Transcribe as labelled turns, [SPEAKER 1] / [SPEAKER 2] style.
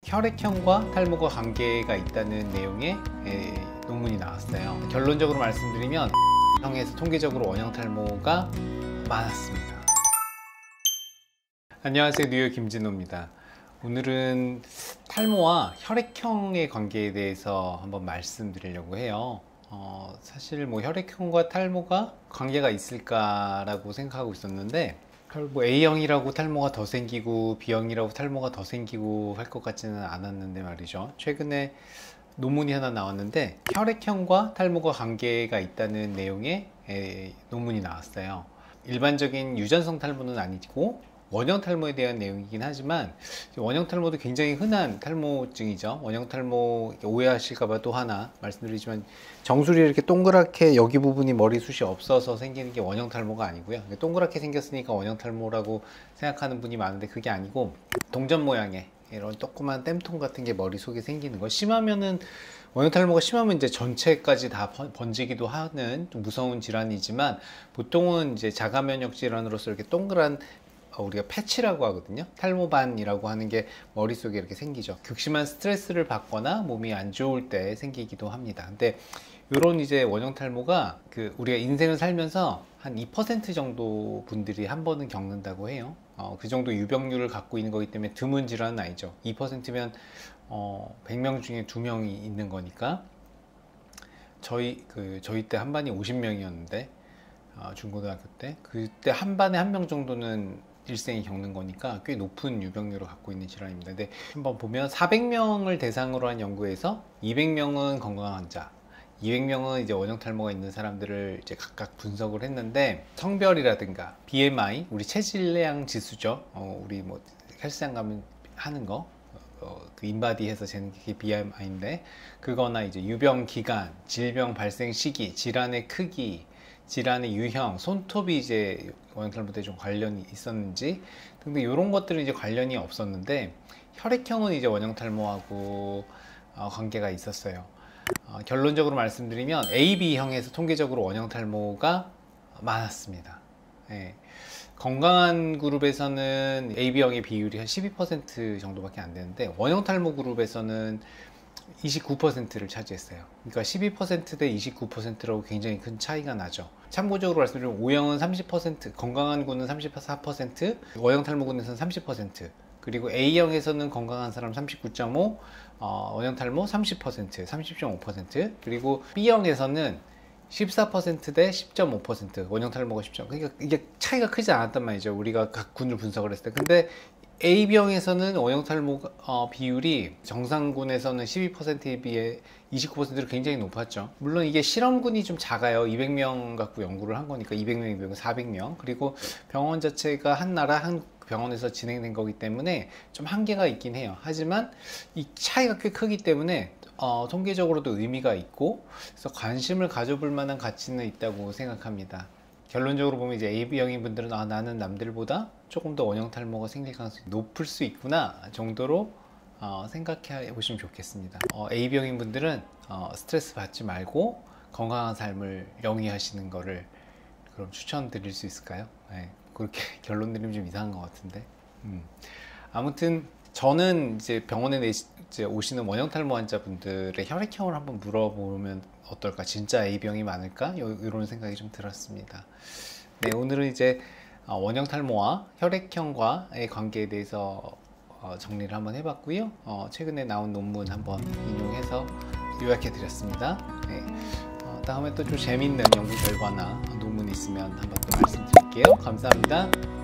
[SPEAKER 1] 혈액형과 탈모가 관계가 있다는 내용의 논문이 나왔어요. 결론적으로 말씀드리면 형에서 통계적으로 원형 탈모가 많았습니다. 안녕하세요, 뉴욕 김진호입니다. 오늘은 탈모와 혈액형의 관계에 대해서 한번 말씀드리려고 해요. 사실 혈액형과 탈모가 관계가 있을까라고 생각하고 있었는데 A형이라고 탈모가 더 생기고 B형이라고 탈모가 더 생기고 할 것 같지는 않았는데 말이죠. 최근에 논문이 하나 나왔는데 혈액형과 탈모가 관계가 있다는 내용의 논문이 나왔어요. 일반적인 유전성 탈모는 아니고 원형 탈모에 대한 내용이긴 하지만 원형 탈모도 굉장히 흔한 탈모증이죠. 원형 탈모 오해하실까봐 또 하나 말씀드리지만 정수리 이렇게 동그랗게 여기 부분이 머리숱이 없어서 생기는 게 원형 탈모가 아니고요. 동그랗게 생겼으니까 원형 탈모라고 생각하는 분이 많은데 그게 아니고 동전 모양의 이런 조그만 땜통 같은 게 머리 속에 생기는 거. 심하면은 원형 탈모가 심하면 이제 전체까지 다 번지기도 하는 좀 무서운 질환이지만 보통은 이제 자가 면역 질환으로서 이렇게 동그란 우리가 패치라고 하거든요. 탈모반이라고 하는 게 머릿속에 이렇게 생기죠. 극심한 스트레스를 받거나 몸이 안 좋을 때 생기기도 합니다. 근데 이런 이제 원형 탈모가 우리가 인생을 살면서 한 2% 정도 분들이 한 번은 겪는다고 해요. 그 정도 유병률을 갖고 있는 거기 때문에 드문 질환은 아니죠. 2%면 100명 중에 2명이 있는 거니까 저희 때 한 반이 50명이었는데 중고등학교 때 그때 한 반에 한 명 정도는 일생에 겪는 거니까 꽤 높은 유병률을 갖고 있는 질환입니다. 근데 한번 보면 400명을 대상으로 한 연구에서 200명은 건강한 환자, 200명은 이제 원형 탈모가 있는 사람들을 이제 각각 분석을 했는데 성별이라든가 BMI, 우리 체질량 지수죠. 우리 헬스장 가면 하는 거, 그 인바디 해서 재는 게 BMI인데 그거나 이제 유병 기간, 질병 발생 시기, 질환의 크기, 질환의 유형, 손톱이 이제 원형 탈모에 좀 관련이 있었는지 근데 이런 것들은 이제 관련이 없었는데 혈액형은 이제 원형 탈모하고 관계가 있었어요. 결론적으로 말씀드리면 AB형에서 통계적으로 원형 탈모가 많았습니다. 건강한 그룹에서는 AB형의 비율이 한 12% 정도밖에 안 되는데 원형 탈모 그룹에서는 29%를 차지했어요. 그러니까 12%대 29%라고 굉장히 큰 차이가 나죠. 참고적으로 말씀드리면 O형은 30%, 건강한 군은 34%, 원형 탈모군에서는 30%, 그리고 A형에서는 건강한 사람 39.5%, 원형 탈모 30%, 30.5%, 그리고 B형에서는 14%대 10.5%, 원형 탈모가 10.5%. 그러니까 이게 차이가 크지 않았단 말이죠. 우리가 각 군을 분석을 했을 때. 근데 A병에서는 원형 탈모 비율이 정상군에서는 12%에 비해 29%로 굉장히 높았죠. 물론 이게 실험군이 좀 작아요. 200명 갖고 연구를 한 거니까 200명, 200명, 400명. 그리고 병원 자체가 한 나라 한 병원에서 진행된 거기 때문에 좀 한계가 있긴 해요. 하지만 이 차이가 꽤 크기 때문에 통계적으로도 의미가 있고 그래서 관심을 가져볼 만한 가치는 있다고 생각합니다. 결론적으로 보면 이제 AB형인 분들은 나는 남들보다 조금 더 원형 탈모가 생길 가능성이 높을 수 있구나 정도로 생각해 보시면 좋겠습니다. AB형인 분들은 스트레스 받지 말고 건강한 삶을 영위하시는 거를 그럼 추천드릴 수 있을까요? 그렇게 결론 드리면 좀 이상한 것 같은데 아무튼 저는 이제 병원에 오시는 원형 탈모 환자분들의 혈액형을 한번 물어보면 어떨까? 진짜 A병이 많을까? 이런 생각이 좀 들었습니다. 네, 오늘은 이제 원형 탈모와 혈액형과의 관계에 대해서 정리를 한번 해봤고요. 최근에 나온 논문 한번 인용해서 요약해 드렸습니다. 네, 다음에 또 좀 재밌는 연구 결과나 논문이 있으면 한번 또 말씀드릴게요. 감사합니다.